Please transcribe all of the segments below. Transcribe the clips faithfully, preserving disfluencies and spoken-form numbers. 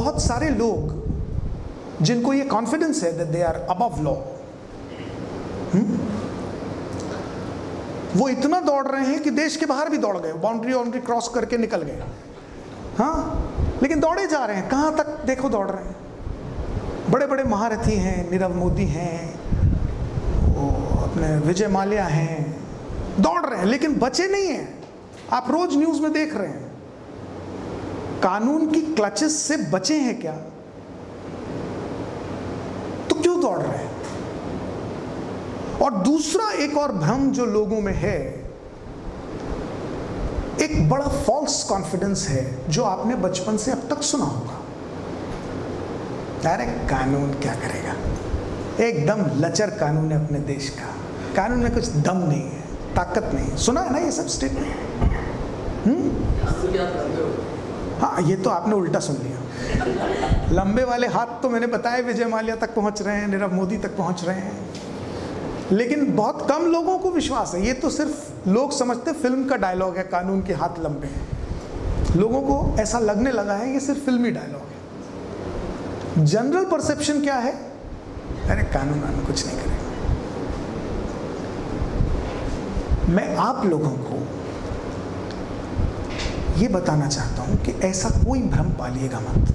बहुत सारे लोग जिनको ये कॉन्फिडेंस है that they are above law, वो इतना दौड़ रहे हैं कि देश के बाहर भी दौड़ गए, बाउंड्री बाउंड्री क्रॉस करके निकल गए, हाँ, लेकिन दौड़े जा रहे हैं, कहाँ तक देखो दौड़ रहे हैं। बड़े बड़े महारथी हैं, नीरव मोदी हैं, वो अपने विजय माल्या हैं, दौड़ रहे हैं लेकिन बचे नहीं हैं। आप रोज न्यूज में देख रहे हैं, कानून की क्लचेस से बचे हैं क्या? तो क्यों दौड़ रहे हैं? और दूसरा एक और भ्रम जो लोगों में है, एक बड़ा फॉल्स कॉन्फिडेंस है जो आपने बचपन से अब तक सुना होगा, अरे कानून क्या करेगा, एकदम लचर कानून है अपने देश का, कानून में कुछ दम नहीं है, ताकत नहीं है। सुना है ना ये सब स्टेटमेंट? हम्म हाँ, ये तो आपने उल्टा सुन लिया। लंबे वाले हाथ तो मैंने बताया विजय माल्या तक पहुंच रहे हैं, नीरव मोदी तक पहुंच रहे हैं, लेकिन बहुत कम लोगों को विश्वास है। ये तो सिर्फ लोग समझते फिल्म का डायलॉग है, कानून के हाथ लंबे हैं। लोगों को ऐसा लगने लगा है ये सिर्फ फिल्मी डायलॉग है। जनरल परसेप्शन क्या है? अरे कानून वानून कुछ नहीं करेगा। मैं आप लोगों को ये बताना चाहता हूं कि ऐसा कोई भ्रम पालिएगा मत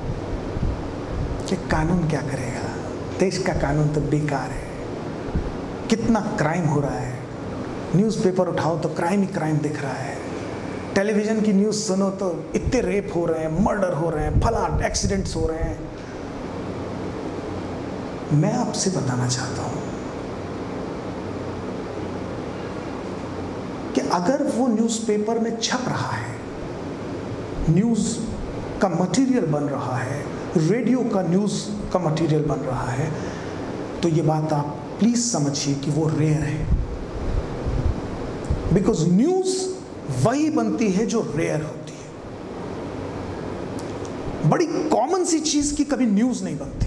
कि कानून क्या करेगा, देश का कानून तो बेकार है, कितना क्राइम हो रहा है, न्यूज़पेपर उठाओ तो क्राइम ही क्राइम दिख रहा है, टेलीविजन की न्यूज़ सुनो तो इतने रेप हो रहे हैं, मर्डर हो रहे हैं, फला एक्सीडेंट्स हो रहे हैं। मैं आपसे बताना चाहता हूं कि अगर वो न्यूज़पेपर में छप रहा है, न्यूज़ का मटेरियल बन रहा है, रेडियो का न्यूज़ का मटेरियल बन रहा है, तो ये बात आप प्लीज समझिए कि वो रेयर है। बिकॉज न्यूज़ वही बनती है जो रेयर होती है। बड़ी कॉमन सी चीज की कभी न्यूज़ नहीं बनती।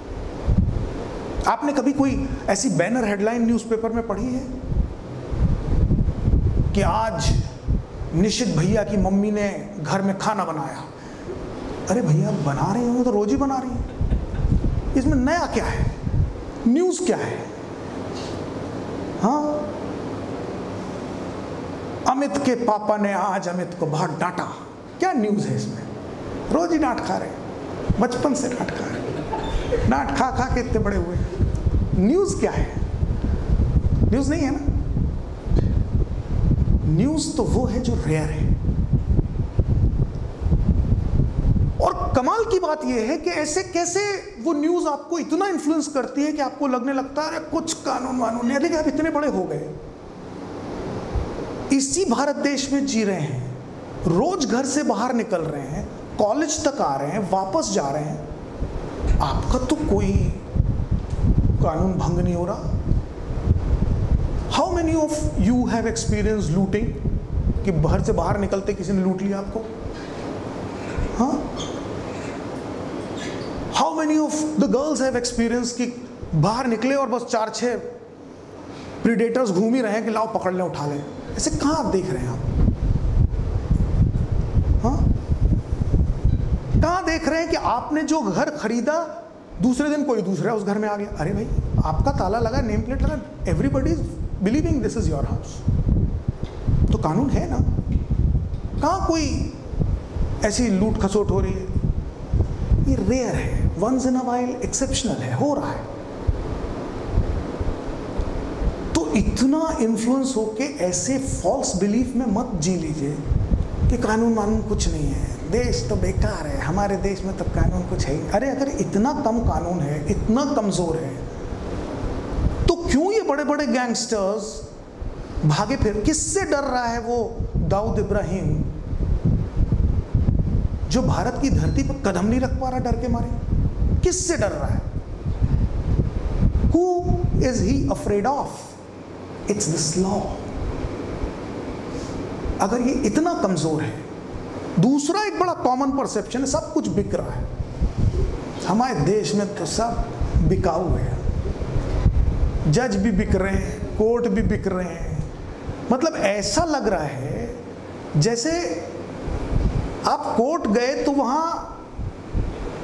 आपने कभी कोई ऐसी बैनर हेडलाइन न्यूज़पेपर में पढ़ी है कि आज निशित भैया की मम्मी ने घर में खाना बनाया? अरे भैया बना रहे हो तो रोज ही बना रही है, इसमें नया क्या है? न्यूज़ क्या है? हाँ, अमित के पापा ने आज अमित को बहुत डांटा, क्या न्यूज़ है इसमें? रोज ही डांट खा रहे, बचपन से डांट खा रहे, डांट खा खा के इतने बड़े हुए। न्यूज़ क्या है? न्यूज़ नहीं है ना। न्यूज़ तो वो है जो रेयर है। और कमाल की बात यह है कि ऐसे कैसे वो न्यूज़ आपको इतना इन्फ्लुएंस करती है कि आपको लगने लगता है अरे कुछ कानून वानून नहीं, लेकिन आप इतने बड़े हो गए, इसी भारत देश में जी रहे हैं, रोज घर से बाहर निकल रहे हैं, कॉलेज तक आ रहे हैं, वापस जा रहे हैं, आपका तो कोई कानून भंग नहीं हो रहा। How many of you have experience looting, कि घर से बाहर निकलते किसी ने लूट लिया आपको? हाँ, how many of the girls have experience कि बाहर निकले और बस चार छह प्रीडेटर्स घूम ही रहे हैं कि लाओ पकड़ लें, उठा लें? ऐसे कहां आप देख रहे हैं? आप हाँ, कहां देख रहे हैं कि आपने जो घर खरीदा दूसरे दिन कोई दूसरा उस घर में आ गया? अरे भाई आपका ताला लगा, नेम प्लेट लगा, everybody is believing this is your house, तो कानून है ना। कहां कोई ऐसी लूट खसोट हो रही है? ये रेयर है, once in a while exceptional है, हो रहा है। तो इतना इन्फ्लुएंस होके ऐसे फॉल्स बिलीफ में मत जी लीजिए कि कानून वानून कुछ नहीं है, देश तो बेकार है, हमारे देश में तो कानून कुछ है ही। अरे अगर इतना कम कानून है, इतना कमजोर है, तो क्यों ये बड़े बड़े गैंगस्टर्स भागे फिर? किससे डर रहा है वो दाऊद इब्राहिम जो भारत की धरती पर कदम नहीं रख पा रहा डर के मारे? किससे डर रहा है? Who is he afraid of? It's this law. अगर ये इतना कमजोर है, दूसरा एक बड़ा कॉमन परसेप्शन है, सब कुछ बिक रहा है, हमारे देश में तो सब बिकाऊ है, जज भी बिक रहे हैं, कोर्ट भी बिक रहे हैं। मतलब ऐसा लग रहा है जैसे आप कोर्ट गए तो वहां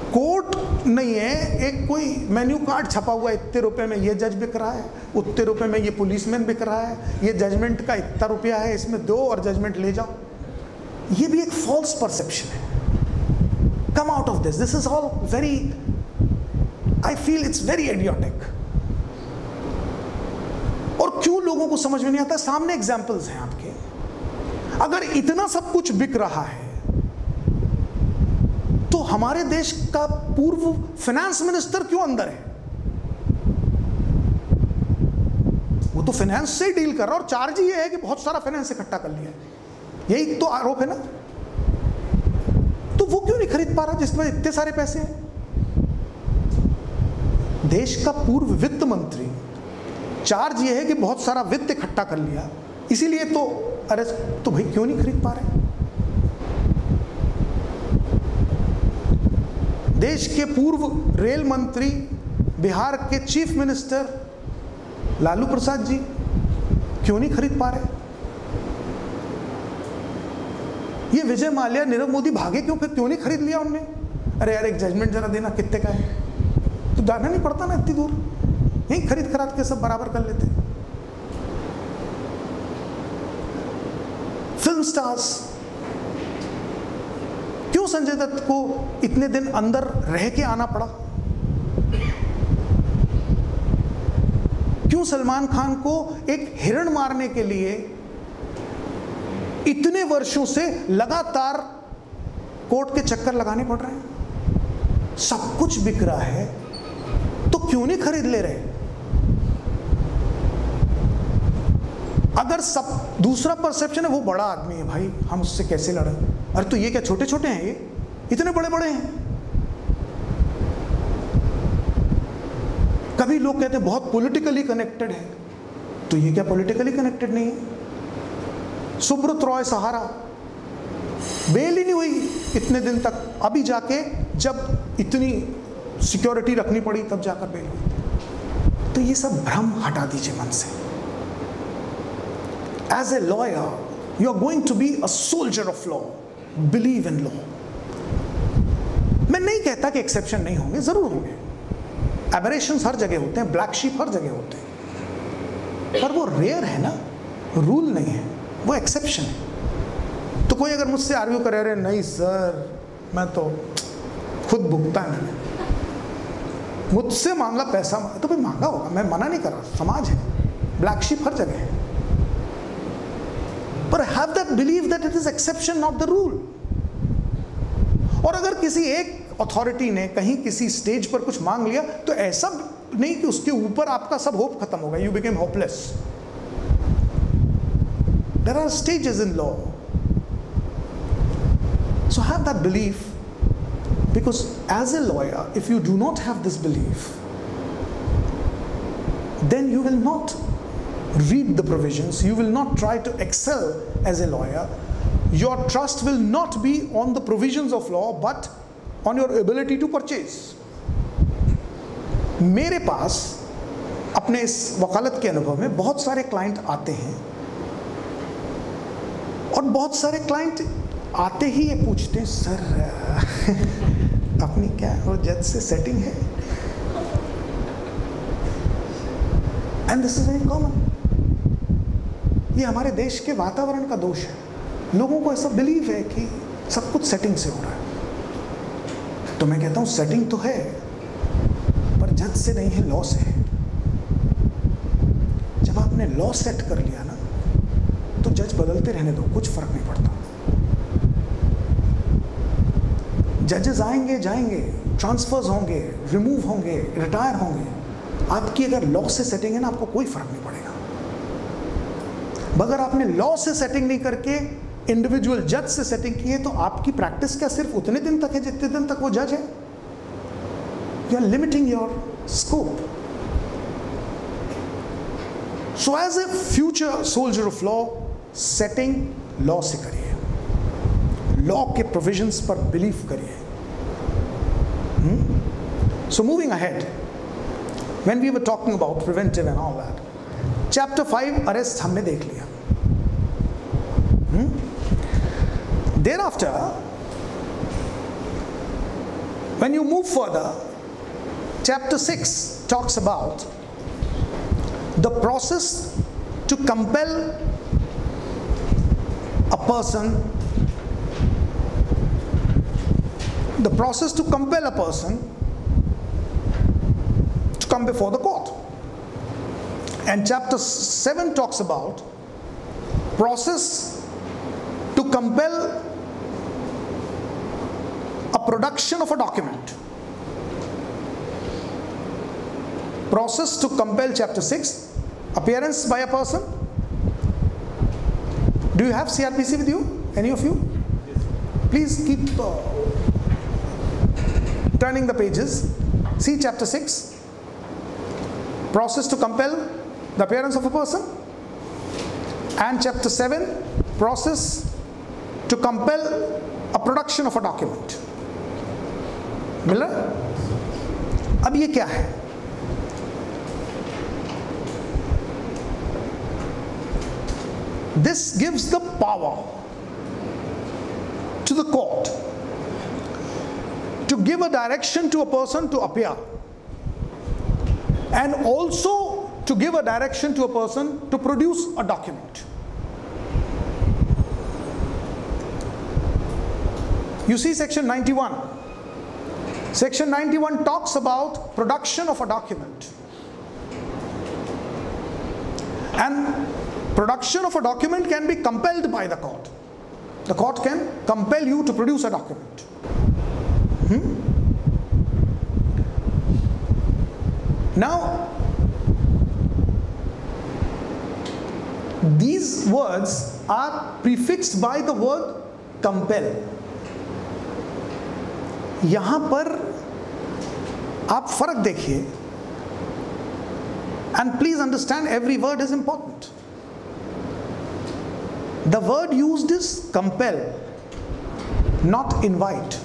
कोर्ट नहीं है, एक कोई मेन्यू कार्ड छपा हुआ है, इतने रुपए में ये जज बिक रहा है, उतने रुपए में ये पुलिसमैन बिक रहा है, ये जजमेंट का इतना रुपया है, इसमें दो और जजमेंट ले जाओ। ये भी एक फॉल्स परसेप्शन है। Come out of this, this is all very, I feel it's very idiotic. और क्यों लोगों को समझ में नहीं आता? सामने एग्जाम्पल्स हैं आपके। अगर इतना सब कुछ बिक रहा है तो हमारे देश का पूर्व फाइनेंस मिनिस्टर क्यों अंदर है? वो तो फाइनेंस से ही डील कर रहा है और चार्ज ही है कि बहुत सारा फाइनेंस इकट्ठा कर लिया है, यही तो आरोप है ना। तो वो क्यों नहीं खरीद पा रहा जिसमें इतने सारे पैसे हैं? देश का पूर्व वित्त मंत्री, चार्ज ये है कि बहुत सारा वित्त इकट्ठा कर लिया, इसीलिए तो अरे तो भाई क्यों नहीं खरीद पा रहे? देश के पूर्व रेल मंत्री, बिहार के चीफ मिनिस्टर लालू प्रसाद जी क्यों नहीं खरीद पा रहे? ये विजय माल्या, नीरव मोदी भागे क्यों? फिर क्यों नहीं खरीद लिया उनने? अरे यार एक जजमेंट जरा देना, कितने का है, तो जाना नहीं पड़ता ना इतनी दूर, यहीं खरीद खराद के सब बराबर कर लेते। फिल्म स्टार्स, क्यों संजय दत्त को इतने दिन अंदर रह के आना पड़ा? क्यों सलमान खान को एक हिरण मारने के लिए इतने वर्षों से लगातार कोर्ट के चक्कर लगाने पड़ रहे हैं? सब कुछ बिक रहा है तो क्यों नहीं खरीद ले रहे? अगर सब दूसरा परसेप्शन है वो बड़ा आदमी है भाई, हम उससे कैसे लड़े? अरे तो ये क्या छोटे छोटे हैं, ये इतने बड़े बड़े हैं। कभी लोग कहते हैं बहुत पॉलिटिकली कनेक्टेड है, तो ये क्या पॉलिटिकली कनेक्टेड नहीं है? सुब्रत रॉय सहारा, बेल ही नहीं हुई इतने दिन तक, अभी जाके जब इतनी सिक्योरिटी रखनी पड़ी तब जाकर बेल हुई। तो ये सब भ्रम हटा दीजिए मन से। As a lawyer, you are going to be a soldier of law. Believe in law. मैं नहीं कहता कि एक्सेप्शन नहीं होंगे, जरूर होंगे। एबरेशंस हर जगह होते हैं, ब्लैक शीप हर जगह होते हैं, पर वो रेयर है ना, रूल नहीं है, वो एक्सेप्शन है। तो कोई अगर मुझसे आर्ग्यू करे, अरे नहीं सर मैं तो खुद भुगता है, मैंने मुझसे मांगा पैसा, तो भाई मांगा होगा, मैं मना नहीं कर रहा, समाज है, ब्लैक शीप हर जगह है। But have that belief that it is exception, not the rule. और अगर किसी एक अथॉरिटी ने कहीं किसी स्टेज पर कुछ मांग लिया तो ऐसा नहीं कि उसके ऊपर आपका सब होप खत्म होगा, you became hopeless. There are stages in law. So have that belief, because as a lawyer, if you do not have this belief, then you will not read the provisions, you will not try to excel as a lawyer. Your trust will not be on the provisions of law but on your ability to purchase. मेरे पास अपने इस वकालत के अनुभव में बहुत सारे client आते हैं और बहुत सारे क्लाइंट आते ही ये पूछते हैं, सर अपनी क्या वो जज से सेटिंग है? And this is very common. ये हमारे देश के वातावरण का दोष है। लोगों को ऐसा बिलीव है कि सब कुछ सेटिंग से हो रहा है। तो मैं कहता हूँ सेटिंग तो है, पर जज से नहीं है, लॉ से है। जब आपने लॉ सेट कर लिया ना, तो जज बदलते रहने दो, कुछ फर्क नहीं पड़ता। जजेस आएंगे जाएंगे, ट्रांसफर्स होंगे, रिमूव होंगे, रिटायर होंगे। आपकी अगर लॉ से सेटिंग है ना, आपको कोई फर्क नहीं पड़ेगा। अगर आपने लॉ से सेटिंग नहीं करके इंडिविजुअल जज से सेटिंग की है, तो आपकी प्रैक्टिस क्या सिर्फ उतने दिन तक है जितने दिन तक वो जज है? You are limiting your scope. So as a future soldier of law, setting law से करिए, लॉ के प्रोविजंस पर बिलीव करिए। So moving ahead, when we were talking about preventive and all that, chapter five arrest हमने देख लिया। Thereafter, When you move further, chapter six talks about the process to compel a person, the process to compel a person to come before the court. And chapter seven talks about process to compel a production of a document. Process to compel, chapter six, appearance by a person. Do you have C R P C with you? Any of you? Please keep uh, turning the pages. See chapter six. Process to compel the appearance of a person. And chapter seven, process to compel a production of a document. मिल रहा है? अब ये क्या है? This gives the power to the court to give a direction to a person to appear, and also to give a direction to a person to produce a document. You see section ninety-one. Section ninety-one talks about production of a document. And production of a document can be compelled by the court. The court can compel you to produce a document. Hmm? Now, these words are prefixed by the word compel. यहां पर आप फर्क देखिए, and please understand every word is important. The word used is compel, not invite.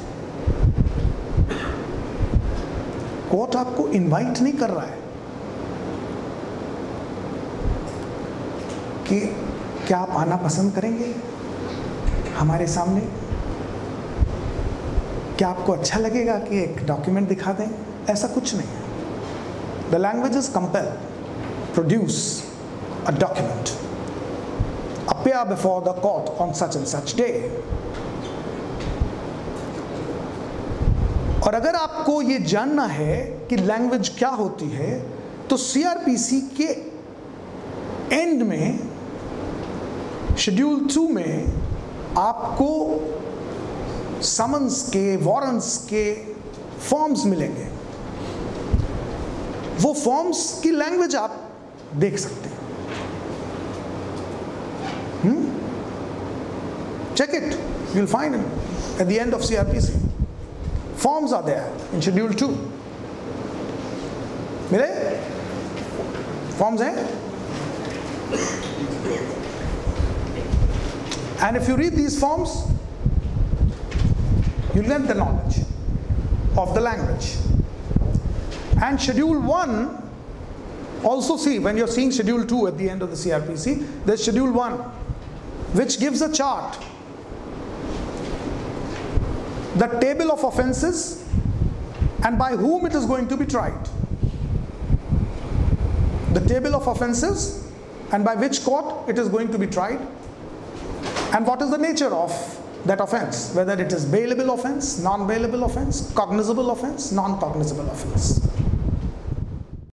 Court आपको invite नहीं कर रहा है कि क्या आप आना पसंद करेंगे हमारे सामने, क्या आपको अच्छा लगेगा कि एक डॉक्यूमेंट दिखा दें, ऐसा कुछ नहीं है. The language is compel, produce a document, appear before the court on such and such day. और अगर आपको ये जानना है कि लैंग्वेज क्या होती है, तो सीआरपीसी के एंड में शेड्यूल टू में आपको समन्स के, वारंट्स के फॉर्म्स मिलेंगे. वो फॉर्म्स की लैंग्वेज आप देख सकते हैं. Hmm? Check it. You'll find it at the end of C R P C. Forms are there in Schedule two. मिले? Forms हैं? And if you read these forms, you'll get the knowledge of the language. And Schedule one, also see, when you're seeing Schedule two at the end of the C R P C, there's Schedule one, which gives a chart, the table of offenses and by whom it is going to be tried. The table of offenses and by which court it is going to be tried, and what is the nature of that offense, whether it is bailable offense, non-bailable offense, cognizable offense, non-cognizable offense.